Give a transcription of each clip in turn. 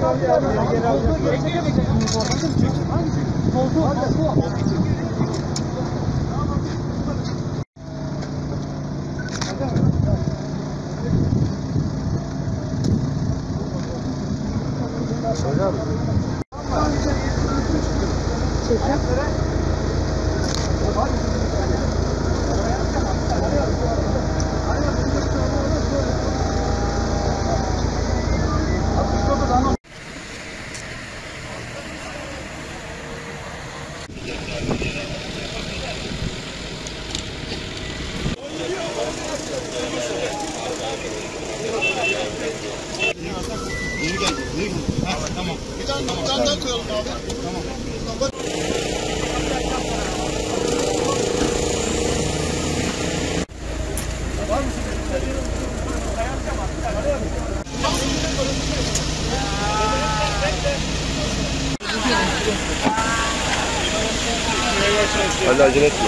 Tamam. Bir tane daha koyalım abi. Tamam. Var mısın? Hadi acele etme.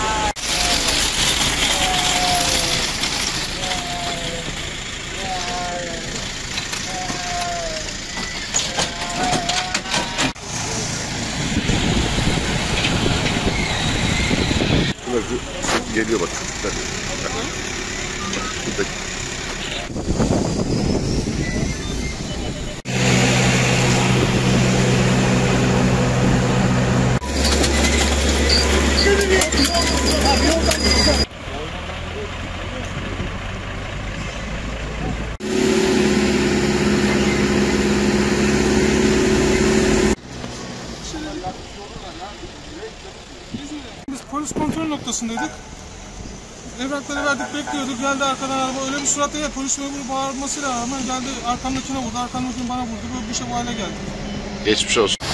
Geliyor bak. Biz polis kontrol noktasındaydık. Evrakları verdik, bekliyorduk. Geldi arkadan araba, öyle bir suratla ya, polis memuru bağırmasıyla rağmen geldi arkamdakine vurdu, arkamdakini bana vurdu. Böyle bir şey bu hale geldi. Geçmiş olsun.